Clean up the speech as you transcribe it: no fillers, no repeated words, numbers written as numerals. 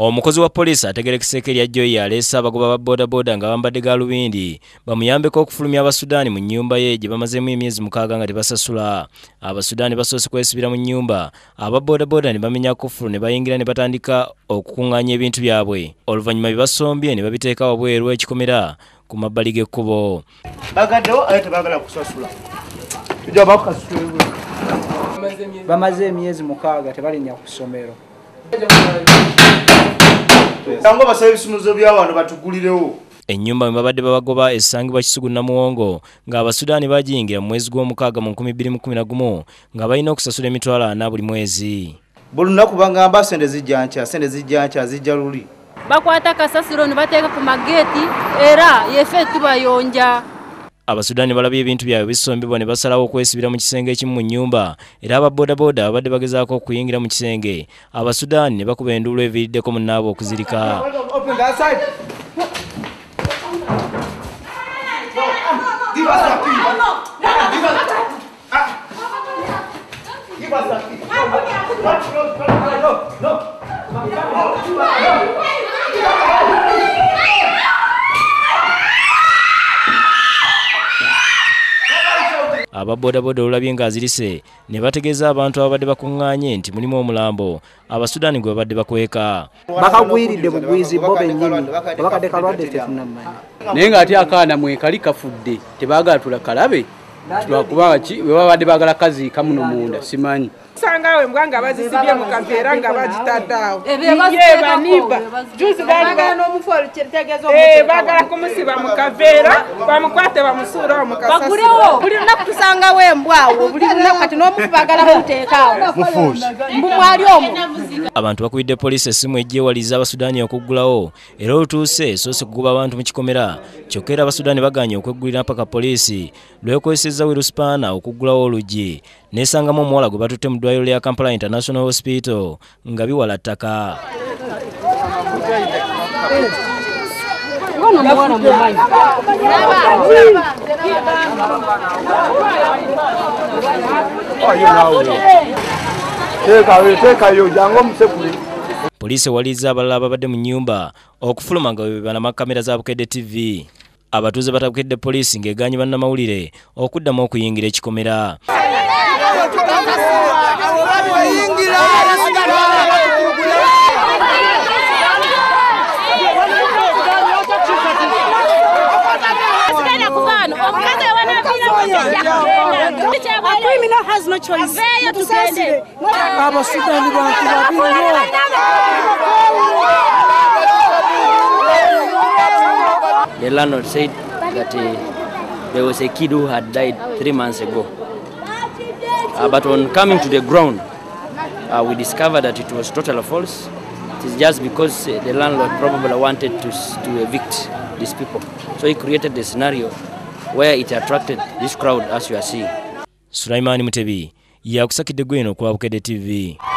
Omukozi wa poliisi ategerekeseko erya Joy aleese abagoba ba bodaboda nga bambadde galubindi bamuyambeko okufulumya Abasudaani mu nnyumba ye gye bamazeemu emyezi 6 nga tebasasula. Abasudaani basoose kwesibira mu nnyumba, aba bodaboda ne bamenya kufulu ne bayingira ne batandika okukuŋŋaanya ebintu byabwe. Oluvannyuma bye basombye ne babiteeka wabweru w'ekikomera ku mabbali g'ekkubo. Bagaddewo ate baagala kusasula. Bamaze emyezi 6 tebalinnya ku ssomero. Tango basabisumuzo by'abantu batugulirewo. Ennyumba mwe babadde babagoba esangibwa Kisugu Namuwongo nga Abasudaani bagiyingira mu mwezi gw'omukaaga mu 2011 nga balina okusasula emitwalo 4 buli mwezi. Buli lunaku bagamba sente zijja zijja luli. Bakwata kasasiro ne bateeka ku mageeti era yefe tubayonja. Abasudaani balabye ebintu byabwe bisombebwa ne basalawo okwesibira mu kisenge ekimu mu nnyumba era ababodaboda babadde bagezaako okuyingira mu kisenge. Abasudaani ne bakuba enduulu eviiriddeko munnaabwe okuzirika. Ababodaboda olabye nga azirise ne bategeeza abantu ababadde bakuŋŋaanye nti mulimu omulambo Abasudaani gwe babadde bakweka. Bakagwiridde bugwizi bo bennyini bakadde kalwadde ffe tunammanyi. Naye ng'ate akaana mwekali kafudde tebaagala tulakalabe lwakuba we babadde baagala kaziika muno munda simanyi. Sangawe mbwanga bazisibye mu kaveera nga bagitaddawo. Ye baniba. Juzi baagala n'omufolo kitegeeza omuteeka. Baagala kumusiba mu kaveera bamukwate bamusuula mu kasasiro. Bagulewo buli lunaku tusangawo embwawo buli lunaku kati n'omufu baagala muteekaawo. Mufuuzi. Mbu mwali omwo. Abantu bakubidde poliisi essimu ejjeewaliza Abasudaani okuggulawo era olutuuse esoose kugoba abantu mu kikomera kyokka era Abasudaani bagaanye okweggulira paka poliisi lw'ekozesezza Wirusipaana okuggulawo oluggi n'esangamu omuwala gwe batutte mu ddwaliro lya Kampala International Hospital nga biwala ttaka. Poliisi ewaliza abalala ababadde mu nnyumba okufuluma nga bwe banama kamera za Bukedde TV. Abatuuze batabukedde poliisi ng'egaanye bannamawulire okuddamu okuyingira ekikomera. A criminal has no choice. The landlord said that there was a kid who had died 3 months ago. But on coming to the ground, we discovered that it was totally false. It is just because the landlord probably wanted to evict these people. So he created the scenario where it attracted this crowd as you are seeing. Sulaiman Mutebi yakusakidde gweno ku Bukedde TV.